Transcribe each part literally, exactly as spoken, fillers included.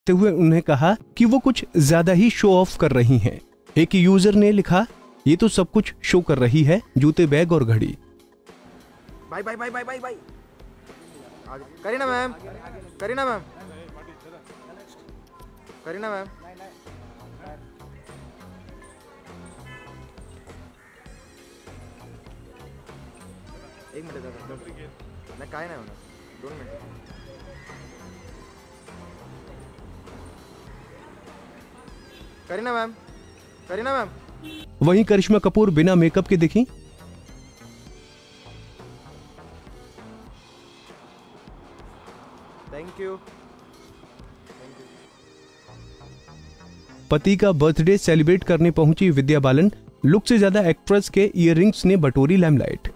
करते हुए उन्हें कहा कि वो कुछ ज्यादा ही शो ऑफ कर रही हैं। एक यूजर ने लिखा, ये तो सब कुछ शो कर रही है, जूते, बैग और घड़ी। Bye bye bye bye bye bye. Kareena ma'am, Kareena ma'am, Kareena ma'am, एक मिनट दादा, मैं काय नाही होणार, दोन minute. Kareena ma'am, Kareena ma'am. वहीं करिश्मा कपूर बिना मेकअप के दिखी। Thank you. पति का बर्थडे सेलिब्रेट करने पहुंची विद्या बालन। लुक से ज्यादा एक्ट्रेस के इयररिंग्स ने बटोरी लाइमलाइट।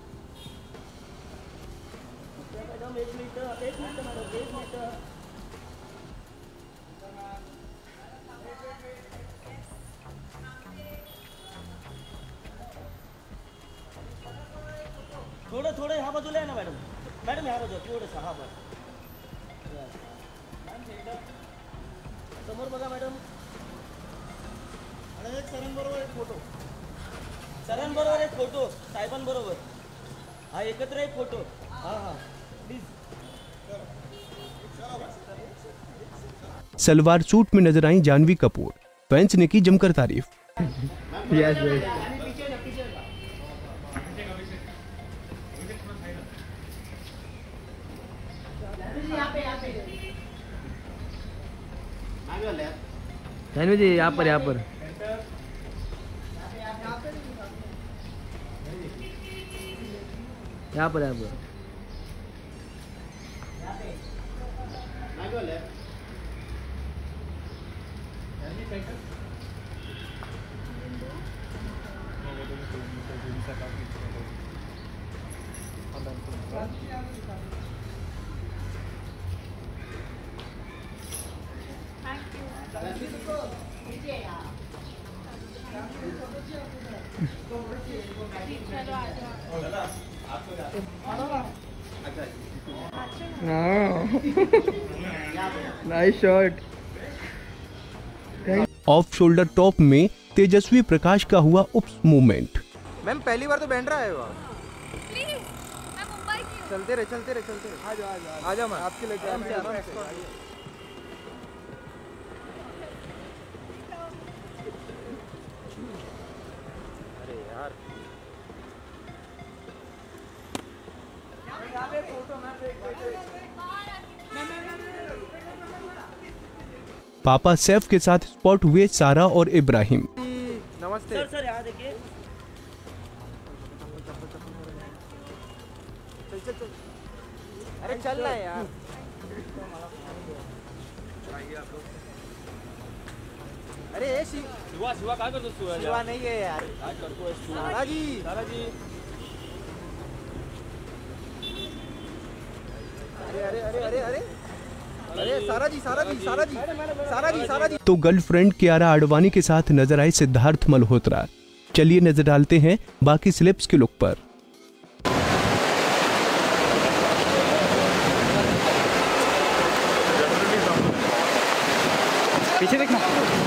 थोडं थोडं ह्या बाजूला आहे ना मॅडम, मॅडम ह्या बाजूला थोडंसं, हा बस समोर बघा मॅडम। आणि एक सरांबरोबर एक फोटो, सरांबरोबर एक फोटो, साहेबांबरोबर, हा एकत्र एक फोटो, हा हा प्लीज। सलवार सूट में नजर आई जानवी कपूर। फैंस ने की जमकर तारीफ। यस भाई। जानवी जी यहाँ पर, यहाँ पर यहाँ पर यहाँ पर nice shot. Off shoulder top में तेजस्वी प्रकाश का हुआ उप्स मूवमेंट। मैम पहली बार तो बैंड्रा है वो। प्लीज, मैं मुंबई की। चलते रहे चलते रहे चलते रहे। आ जाओ आ जाओ आ जाओ मैम, आपके लिए आराम से आराम से। अरे यार यहाँ पे फोटो मैम। पापा सैफ के साथ स्पॉट हुए सारा और इब्राहिम। नमस्ते सर, सर यहाँ देखिए। चल चल चल, अरे चल रहा है यार। अरे ए शिव, शिवा शिवा काय करतो शिवा? शिवा नहीं है यार। काय करतोय शिवा? सारा जी, सारा जी। अरे अरे अरे अरे अरे अरे सारा जी सारा जी सारा जी सारा जी सारा जी। तो गर्लफ्रेंड कियारा आडवाणी के साथ नजर आए सिद्धार्थ मल्होत्रा। चलिए नजर डालते हैं बाकी स्लिप्स के लुक पर। पीछे देखना।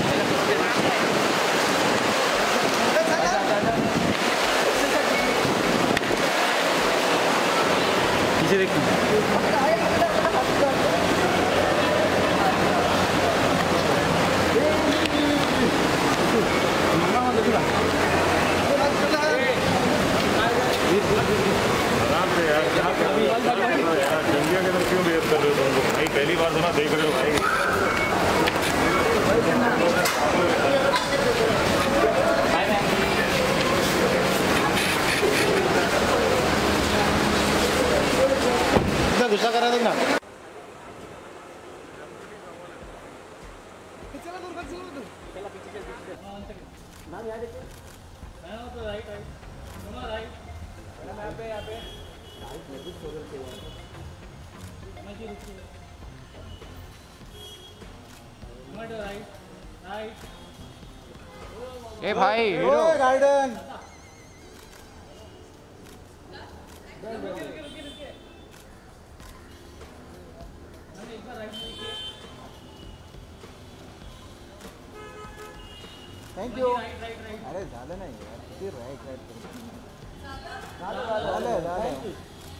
पीछे देखना। आराम से यार, जंगिया के अंदर क्यों बेइज्जत कर रहे हो तुम लोग? भाई पहली बार तो ना देख रहे हो भाई। गुस्सा कर रहा था ना। ए भाई गार्डन। Thank you. अरे ज़्यादा नहीं यार, फिर राइट राइट ज़्यादा ज़्यादा।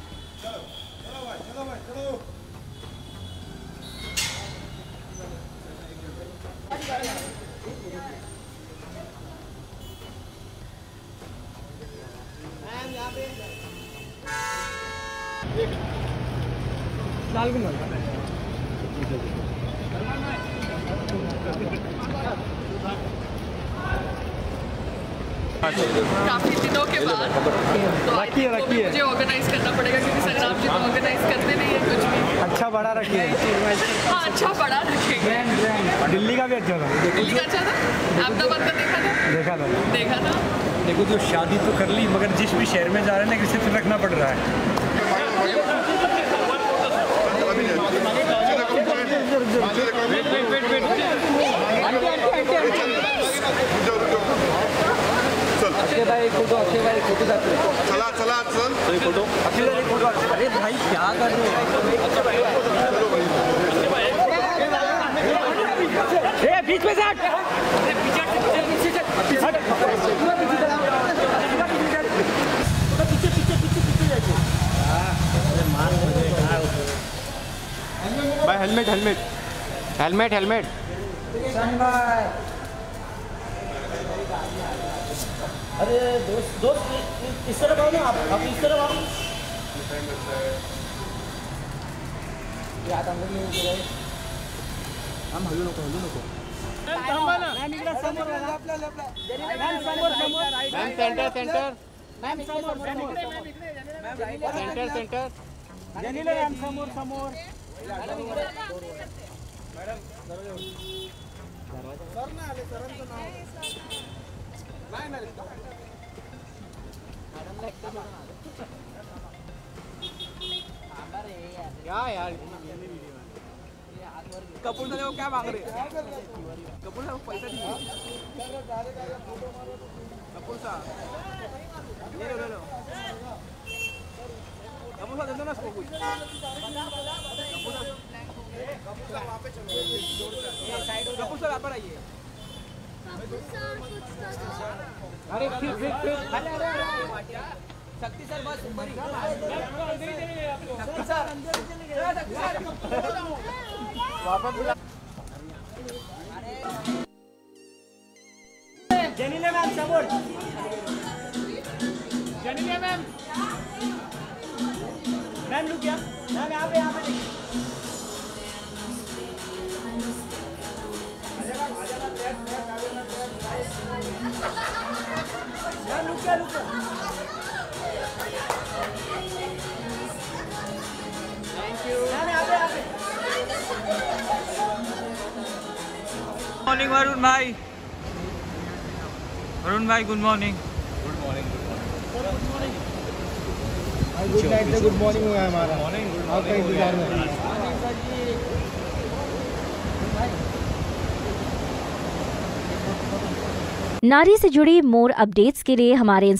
काफी दिनों के बाद तो रखिए रखिए मुझे ऑर्गेनाइज करना पड़ेगा क्योंकि संग्राम जी तो ऑर्गेनाइज करते नहीं है कुछ भी। अच्छा बड़ा रखिए। हाँ अच्छा बड़ा रखेंगे। दिल्ली का भी अच्छा था। दिल्ली का अच्छा था, अहमदाबाद का देखा था। देखा था देखा था। देखो जो शादी तो कर ली मगर जिस भी शहर में जा रहे हैं ना रिसेप्शन रखना पड़ रहा है। अक्षय भाई एक फोटो, अक्षय भाई एक फोटो साथ में। चला चला चल एक फोटो, अक्षय भाई एक फोटो। अरे भाई क्या कर रहे हो? ए बीच में से हट। पीछे हट, पीछे हट, पीछे हट। पीछे पीछे पीछे पीछे जाइए। अरे मार मुझे क्या भाई? हेलमेट हेलमेट हेलमेट हेलमेट सन भाई। अरे दोस्त दोस्त इस तरफ आओ ना, आप आप इस तरफ आओ। याद हम लोग नहीं गए, हम हल्लू नको हल्लू नको। मॅम इकडे समोर बघा, आपल्या आपल्या मॅम समोर समोर मॅम सेंटर सेंटर मॅम समोर समोर सेंटर सेंटर जनीला मॅम समोर समोर मॅडम सर ना आले सरांचं नाव नाही नाही क्या यार कपूर साहब क्या मांग रहे? कपूर साहब पैसा दीजिए। कपूर साहब ले लो ले लो। कपूर साहब दे दो ना इसको कुछ। कपूर साहब आप पर आइए। अरे फिर फिर फिर शक्ति सर बस ऊपर ही। शक्ति सर वापस बुला। जनीला मैम समोर, जनीला मैम मैम लुक क्या मैम यहाँ पे यहाँ पे मैम लुक क्या लुक थैंक यू मैम यहाँ पे यहाँ पे। मॉर्निंग वरुण भाई, वरुण भाई good morning. Good morning good night से गुड मॉर्निंग हुआ है हमारा। मॉर्निंग आपका इंतजार में। नारी से जुड़ी मोर अपडेट्स के लिए हमारे